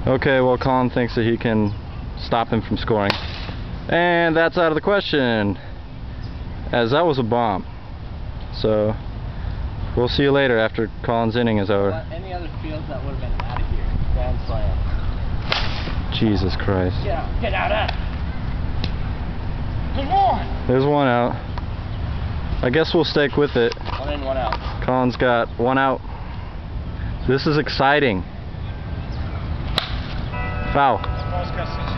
Okay, well, Colin thinks that he can stop him from scoring. And that's out of the question, as that was a bomb. So, we'll see you later after Colin's inning is over. Any other fields that would have been out of here. Grand slam. Jesus Christ. Get out of that. Come on. There's one out. I guess we'll stick with it. 1 in, 1 out. Colin's got 1 out. This is exciting. Foul.